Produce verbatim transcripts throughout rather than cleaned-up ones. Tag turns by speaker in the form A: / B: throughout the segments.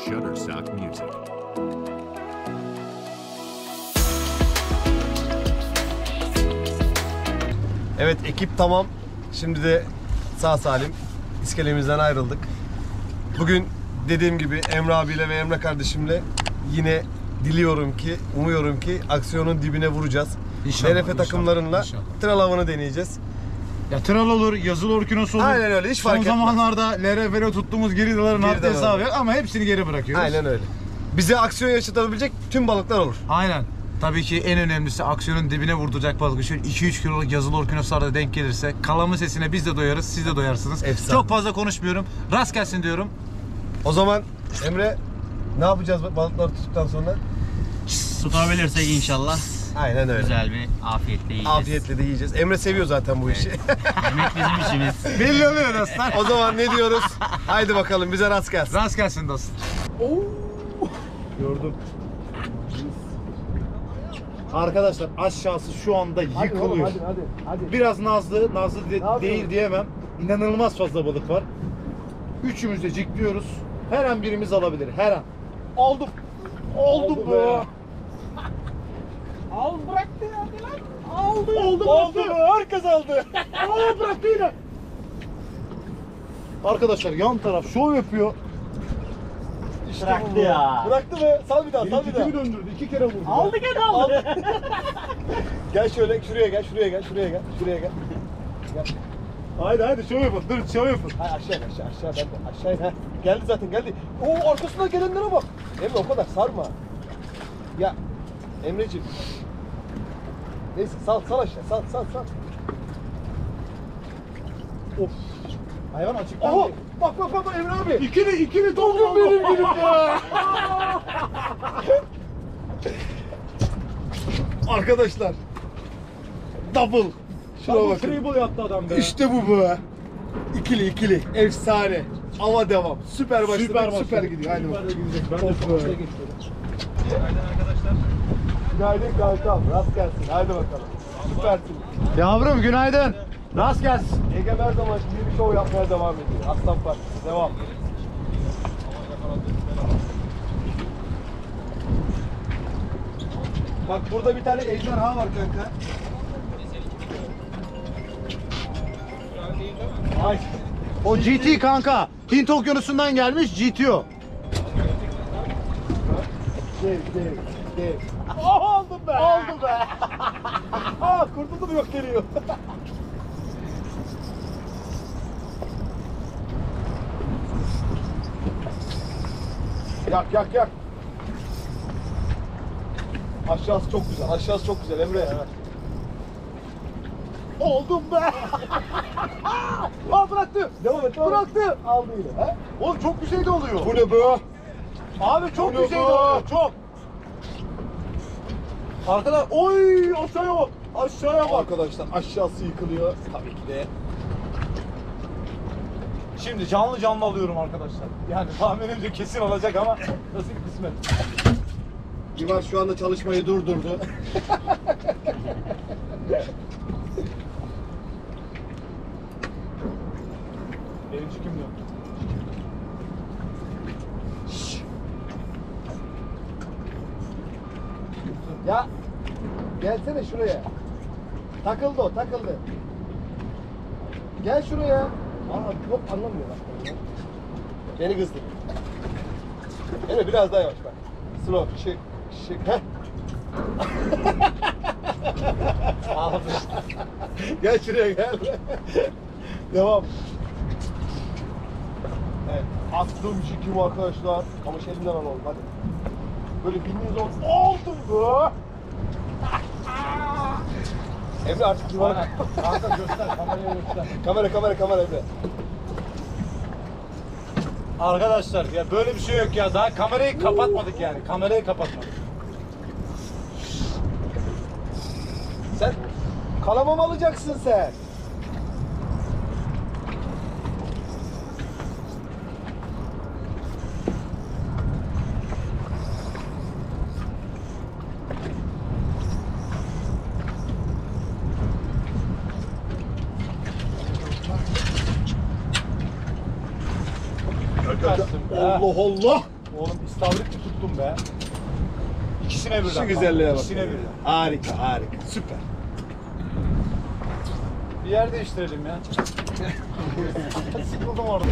A: Shutterstock Music.
B: Evet, ekip tamam. Şimdi de sağ salim iskelemizden ayrıldık. Bugün dediğim gibi Emre abiyle ve Emre kardeşimle yine diliyorum ki, umuyorum ki aksiyonun dibine vuracağız.
C: İnşallah,
B: D R F
C: inşallah,
B: takımlarıyla
C: inşallah.
B: tral avını deneyeceğiz.
C: Ya tral olur, yazılı orkinos olur.
B: Aynen öyle, hiç
C: Son
B: fark etmez.
C: zamanlarda L R F'le tuttuğumuz geridaların
B: Geri
C: haddi
B: de
C: hesabı
B: var.
C: yok ama hepsini geri bırakıyoruz.
B: Aynen öyle. Bize aksiyon yaşatabilecek tüm balıklar olur.
C: Aynen. Tabii ki en önemlisi aksiyonun dibine vurduracak balık. Şöyle iki üç kiloluk yazılı orkinoslarda denk gelirse kalamın sesine biz de doyarız, siz de doyarsınız.
B: Efsane.
C: Çok fazla konuşmuyorum. Rast gelsin diyorum.
B: O zaman Emre, ne yapacağız balıkları tuttuktan sonra?
D: Tutabilirsek inşallah
B: Aynen öyle.
D: güzel bir afiyetle yiyeceğiz.
B: Afiyetle de yiyeceğiz. Emre seviyor zaten bu işi.
D: Yemek bizim işimiz.
C: Belli oluyor dostlar.
B: O zaman ne diyoruz? Haydi bakalım, bize rast gelsin.
C: Rast gelsin dostum.
E: Gördüm. Arkadaşlar aşağısı şu anda yıkılıyor.
B: Hadi, hadi, hadi.
E: Biraz nazlı, nazlı de-
B: yapıyorsun?
E: değil diyemem. İnanılmaz fazla balık var. Üçümüz de cikliyoruz. Her an birimiz alabilir. Her an. Aldım. Aldım
B: Aldı
E: be.
B: be.
E: Al bıraktı hadi lan. Aldı. Aldı. Aldı. Herkes aldı. Aa bıraktı yine. Arkadaşlar yan taraf şov yapıyor. İşte
D: Bıraktı
E: bu.
D: ya.
B: Bıraktı mı? Sal bir daha, sal bir daha.
E: Kimi döndürdü? İki kere vurdu.
D: Aldı gene aldı.
B: Gel şöyle, şuraya gel, şuraya gel, şuraya gel, şuraya gel. Gel.
E: Haydi haydi şov yapın. Dur şov yapın.
B: Hayır, aşağı in, aşağı, aşağı, ben de aşağı in. Heh. Geldi zaten, geldi. Oo, arkasından gelenlere bak. Emre, o kadar sarma. Ya, Emreciğim. Neyse, sal, sal aşağı, sal, sal, sal.
E: Of. Hayvan açıktan.
B: Oha, bak bak bak Emre abi.
E: İkili ikili doldum
B: benim benim ya. Arkadaşlar. Double. Şuna
E: Double
B: bakın.
E: treble yaptı adam be.
B: İşte bu be. İkili ikili. Efsane. Ava devam. Süper başladı. Süper,
E: başladı.
B: süper gidiyor. Haydi
E: Süper de
B: bakalım.
E: gidecek. Ben de
B: Of
E: çok
B: be.
E: şey geçiyorum.
B: Günaydın kankam. Rast gelsin. Haydi bakalım. Süpersin.
C: Yavrum günaydın. Rast gelsin.
B: Ege her zaman gibi bir show yapmaya devam ediyor. Aslan Partisi. Devam. Bak burada bir tane ejderha var kanka. Ay.
C: O G T kanka. Hint okyanusundan gelmiş G T O.
B: Dev, dev, dev.
E: Aldım be.
B: Oldu be. Aa, kurtuldum, yok geliyor. yak yak yak. Aşağısı çok güzel. Aşağısı çok güzel Emre ya.
E: Oldum be.
B: Aa, bıraktı. Devam et. Devam bıraktı. Aldı yine. He?
E: Oğlum çok bir şey de oluyor.
B: Bu ne be?
E: Abi çok
B: Bu ne
E: bir şey de
B: be?
E: oluyor. Çok. Arkadaşlar oy aşağıya bak. Aşağıya bak.
B: Arkadaşlar aşağısı yıkılıyor. Tabii ki de.
E: Şimdi canlı canlı alıyorum arkadaşlar. Yani tahminimce kesin alacak ama nasıl bir kısmet.
B: Divan şu anda çalışmayı durdurdu.
E: Benim çıkım yok.
B: Ya gelsene şuraya. Takıldı o, takıldı. Gel şuraya. Aa, yok anlamıyor bak. Beni kızdı. Emre biraz daha yavaş bak. Slow, şık, şık. Heh. Gel şuraya gel. Devam. Evet, attım şıkım arkadaşlar. Ama şey elimden alalım hadi. Böyle bildiğiniz olsun. Oldu bu. Emre artık divana.
E: Kanka göster kameraya göster.
B: Kamera kamera kamera Emre.
E: Arkadaşlar ya böyle bir şey yok ya. Daha kamerayı kapatmadık yani. Kamerayı kapatmadık.
B: Sen kalama mı alacaksın sen? Allah Allah.
E: Oğlum istavrit mi tuttum be? İkisine birden.
B: Şu güzelliğe bak.
E: İkisine birden.
B: Harika harika. Süper.
E: Bir yer değiştirelim ya. Sıkıldım orada.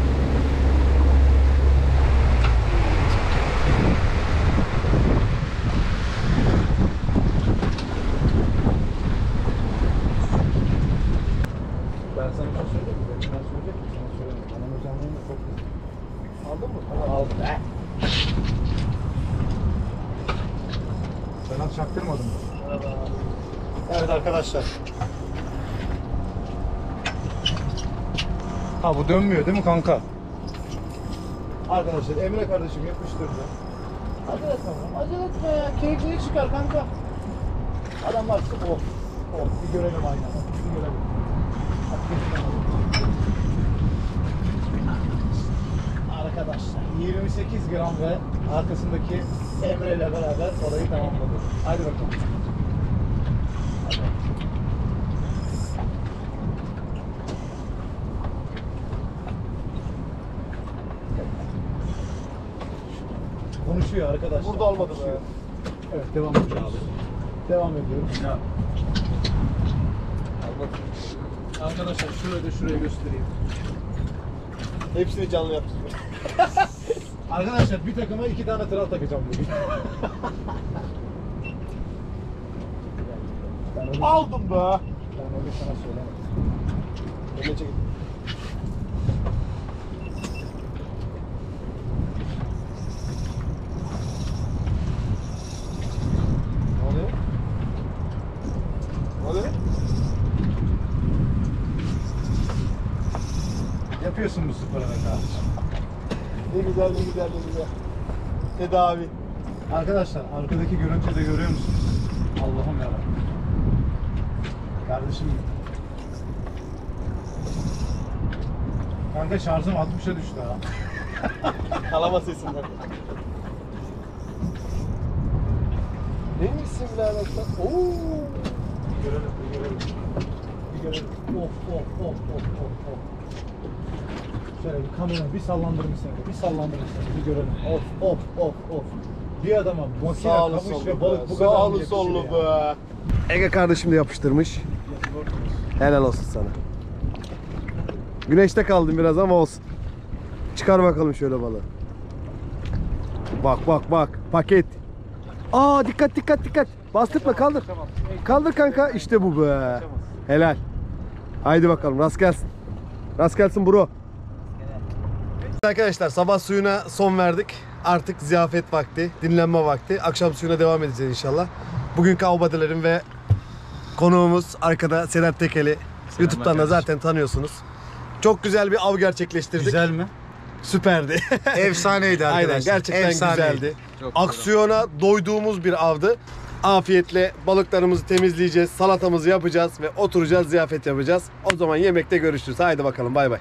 E: Ben sana bir şey söyleyeyim mi? Ben sana söyleyecek miyim? Sana söyleyeyim. Anam özelliğini de çok güzel. Aldın mı? Tamam aldım. Be. Sen az çaktırmadın mı? Evet arkadaşlar. Ha bu dönmüyor değil mi kanka? Arkadaşlar Emre kardeşim yapıştırdı. Acele etme, acele etme ya. Keyifli çıkar kanka. Adam baksın oh. Oh bir görelim aynen. Bir görelim. Arkadaşlar yirmi sekiz gram ve arkasındaki Emre ile beraber orayı tamamladık. Hadi bakalım. Konuşuyor arkadaşlar.
B: Burada olmadı
E: Konuşuyor.
B: be.
E: Evet devam ediyoruz. Devam ediyoruz. Arkadaşlar şurayı da şuraya göstereyim.
B: Hepsini canlı yaptık.
E: Arkadaşlar bir takıma iki tane tral takacağım bugün. Ben öyle-
B: Aldım be.
E: Ben öyle sana söylemedim.
B: Öyle çekin.
E: Ne oluyor?
B: Ne oluyor?
E: Yapıyorsun bu sporu be kardeşim.
B: Ne güzel ne güzel ne güzel. Tedavi.
E: Arkadaşlar arkadaki görüntüyü de görüyor musunuz? Allah'ım yarabbim. Kardeşim benim. Kanka şarjım altmışa düştü ha.
B: Kalama sesinden. Ne misin birader sen? Oo.
E: Bir görelim, bir görelim. Bir görelim. Of of of of of of. Şöyle bir kamera bir sallandırmış seni, bir sallandırmış seni, bir görelim. Of of of of. Bir adama makine,
B: Sağlı
E: kamış
B: sollu
E: ve balık
B: be.
E: bu kadar
B: Sağlı
E: yakışır
B: sollu
E: ya.
B: be. Ege kardeşim de yapıştırmış. Helal olsun sana. Güneşte kaldım biraz ama olsun. Çıkar bakalım şöyle balığı. Bak bak bak. Paket. Aa dikkat dikkat dikkat. Bastırma kaldır. Kaldır kanka. İşte bu be. Helal. Haydi bakalım rast gelsin. Rast gelsin bro. Arkadaşlar sabah suyuna son verdik. Artık ziyafet vakti, dinlenme vakti. Akşam suyuna devam edeceğiz inşallah. Bugünkü avbadelerim ve konuğumuz arkada Sedat Tekeli. YouTube'dan da
D: kardeşim.
B: zaten tanıyorsunuz. Çok güzel bir av gerçekleştirdik.
E: Güzel mi?
B: Süperdi.
E: Efsaneydi arkadaşlar.
B: Aynen gerçekten
E: Efsaneydi.
B: güzeldi.
C: Çok
B: Aksiyona doyduğumuz bir avdı. Afiyetle balıklarımızı temizleyeceğiz, salatamızı yapacağız ve oturacağız, ziyafet yapacağız. O zaman yemekte görüşürüz. Haydi bakalım bay bay.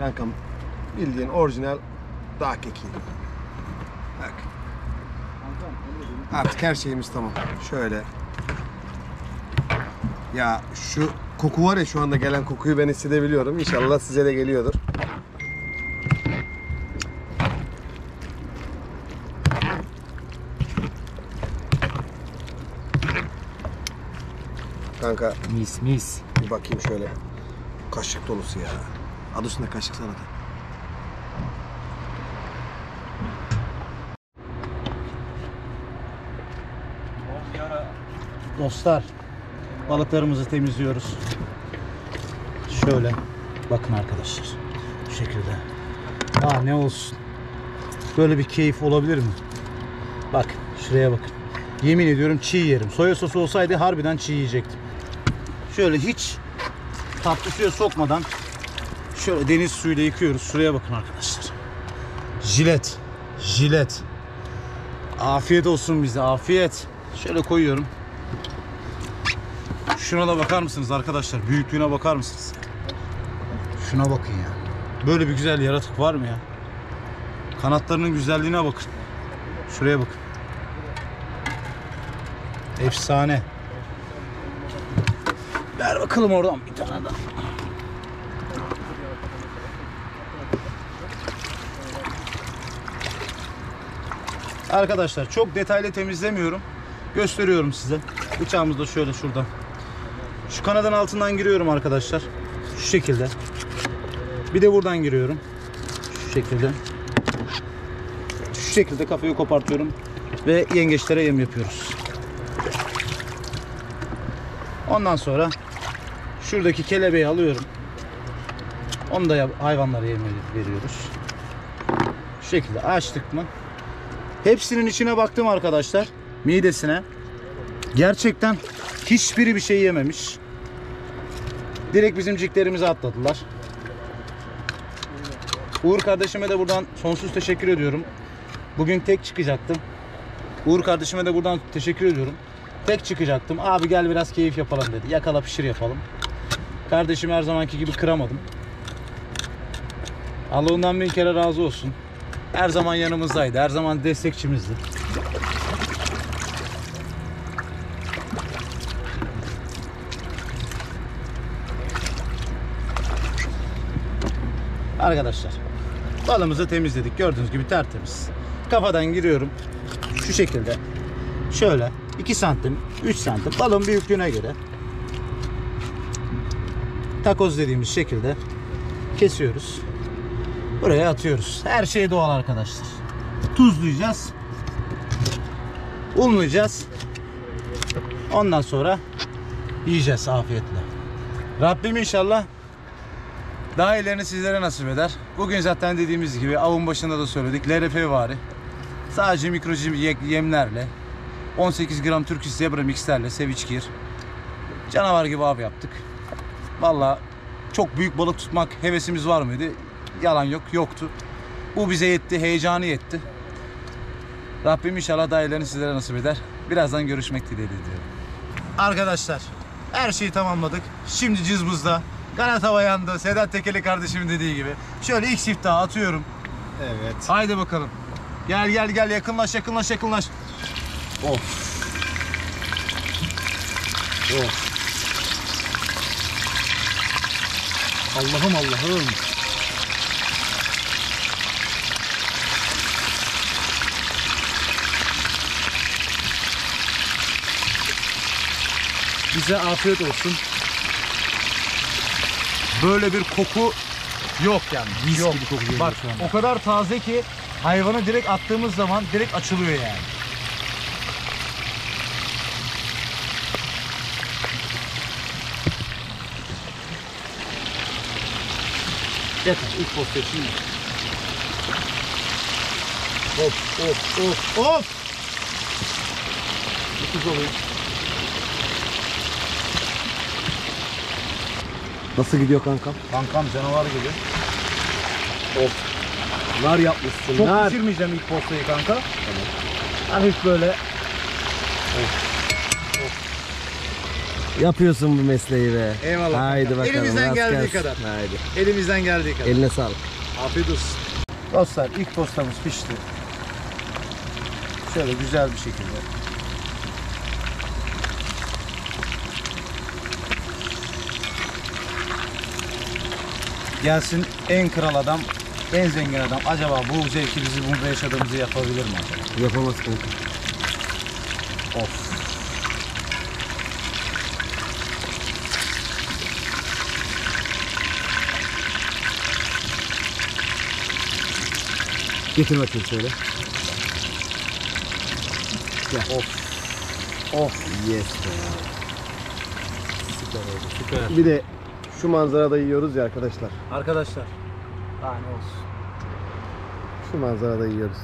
B: Kankam bildiğin orijinal dağ keki. Bak. Artık her şeyimiz tamam. Şöyle. Ya şu koku var ya, şu anda gelen kokuyu ben hissedebiliyorum. İnşallah size de geliyordur. Kanka
E: Mis mis.
B: bir bakayım şöyle. Kaşık dolusu ya. Adı üstünde kaşık salata.
E: Dostlar, balıklarımızı temizliyoruz. Şöyle bakın arkadaşlar. Bu şekilde. Aa, ne olsun. Böyle bir keyif olabilir mi? Bak şuraya bakın. Yemin ediyorum çiğ yerim. Soya sosu olsaydı harbiden çiğ yiyecektim. Şöyle hiç tatlı suya sokmadan şöyle deniz suyuyla yıkıyoruz. Şuraya bakın arkadaşlar. Jilet. Jilet. Afiyet olsun bize. Afiyet. Şöyle koyuyorum. Şuna da bakar mısınız arkadaşlar? Büyüklüğüne bakar mısınız? Şuna bakın ya. Böyle bir güzel yaratık var mı ya? Kanatlarının güzelliğine bakın. Şuraya bakın. Efsane. Ver bakalım oradan bir tane daha. Arkadaşlar çok detaylı temizlemiyorum. Gösteriyorum size. Bıçağımız da şöyle şuradan. Şu kanadın altından giriyorum arkadaşlar. Şu şekilde. Bir de buradan giriyorum. Şu şekilde. Şu şekilde kafayı kopartıyorum. Ve yengeçlere yem yapıyoruz. Ondan sonra şuradaki kelebeği alıyorum. Onu da hayvanlara yem veriyoruz. Şu şekilde açtık mı? Hepsinin içine baktım arkadaşlar. Midesine. Gerçekten hiçbiri bir şey yememiş. Direkt bizim ciklerimizi atladılar. Uğur kardeşime de buradan sonsuz teşekkür ediyorum. Bugün tek çıkacaktım. Uğur kardeşime de buradan teşekkür ediyorum. Tek çıkacaktım. Abi gel biraz keyif yapalım dedi. Yakala pişir yapalım. Kardeşim her zamanki gibi kıramadım. Allah ondan bin kere razı olsun. Her zaman yanımızdaydı. Her zaman destekçimizdi. Arkadaşlar balımızı temizledik. Gördüğünüz gibi tertemiz. Kafadan giriyorum. Şu şekilde. Şöyle iki santim, üç santim balın büyüklüğüne göre takoz dediğimiz şekilde kesiyoruz. Buraya atıyoruz. Her şey doğal arkadaşlar. Tuzlayacağız. Unlayacağız. Ondan sonra yiyeceğiz afiyetle.
C: Rabbim inşallah daha ilerini sizlere nasip eder. Bugün zaten dediğimiz gibi avın başında da söyledik. L R F vari. Sadece mikro yemlerle on sekiz gram Turkish Zebra mixlerle Seviç Gir. Canavar gibi av yaptık. Vallahi çok büyük balık tutmak hevesimiz var mıydı? Yalan yok, yoktu. Bu bize yetti, heyecanı yetti. Rabbim inşallah daha ilerini sizlere nasip eder. Birazdan görüşmek dileğiyle diyorum.
E: Arkadaşlar her şeyi tamamladık. Şimdi cızbızda. Kanat hava yandı. Sedat Tekeli kardeşimin dediği gibi. Şöyle ilk siftahı atıyorum.
B: Evet.
E: Haydi bakalım. Gel gel gel yakınlaş yakınlaş yakınlaş. Of. Of. Allah'ım Allah'ım. Bize afiyet olsun. Böyle bir koku yok yani. Mis
C: Yok.
E: gibi koku geliyor
C: Bak
E: şu anda.
C: o kadar taze ki hayvanı direkt attığımız zaman direkt açılıyor yani.
E: Yeter ilk posta için. Hop hop hop hop. Dokuz oluyor.
B: Nasıl gidiyor kankam?
E: Kankam canavar gibi.
B: Of. Nar yapmışsın.
E: Çok
B: nar.
E: pişirmeyeceğim ilk postayı kanka. Tamam. Hafif böyle. Of. Of.
B: Yapıyorsun bu mesleği be.
C: Eyvallah.
B: Haydi
C: kankam.
B: bakalım.
C: Elimizden
B: rast
C: geldiği
B: gelsin.
C: kadar.
B: Haydi.
C: Elimizden geldiği kadar.
B: Eline sağlık.
C: Afiyet olsun. Dostlar ilk tostamız pişti. Şöyle güzel bir şekilde. Gelsin en kral adam, en zengin adam. Acaba bu zevki bizi burada yaşadığımızı yapabilir mi acaba?
B: Yapamaz kanka.
C: Of.
B: Getir bakayım şöyle.
C: Of. Of.
B: Yes be. Süper oldu. Süper. Bir de şu manzarada yiyoruz ya arkadaşlar.
C: Arkadaşlar. Daha ne olsun.
B: Şu manzarada yiyoruz.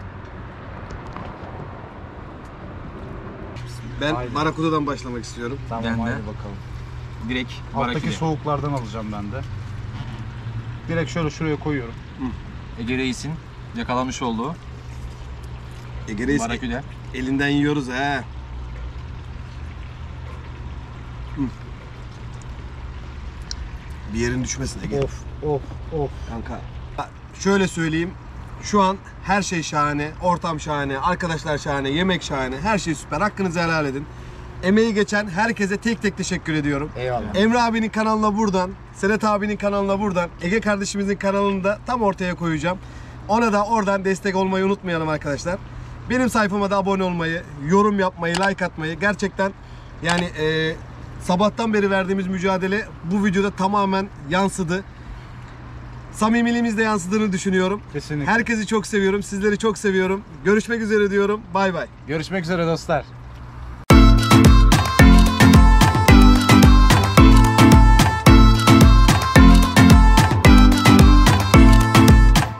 B: Ben
C: Haydi.
B: Barakudo'dan başlamak istiyorum.
C: Tamam
D: Ben de.
C: hadi bakalım.
D: Direkt
C: Alttaki
D: baraküde.
C: soğuklardan alacağım ben de. Direkt şöyle şuraya koyuyorum.
D: Ege Reis'in yakalamış olduğu
B: Ege Reis
D: baraküde.
B: elinden yiyoruz he. Bir yerin düşmesin Ege.
C: Of of of.
B: Kanka. Şöyle söyleyeyim. Şu an her şey şahane, ortam şahane, arkadaşlar şahane, yemek şahane, her şey süper. Hakkınızı helal edin. Emeği geçen herkese tek tek teşekkür ediyorum.
C: Eyvallah.
B: Emre abinin kanalına buradan, Senet abinin kanalına buradan, Ege kardeşimizin kanalını da tam ortaya koyacağım. Ona da oradan destek olmayı unutmayalım arkadaşlar. Benim sayfama da abone olmayı, yorum yapmayı, like atmayı gerçekten yani e, sabahtan beri verdiğimiz mücadele bu videoda tamamen yansıdı. Samimiliğimiz de yansıdığını düşünüyorum.
C: Kesinlikle.
B: Herkesi çok seviyorum, sizleri çok seviyorum. Görüşmek üzere diyorum. Bay bay.
C: Görüşmek üzere dostlar.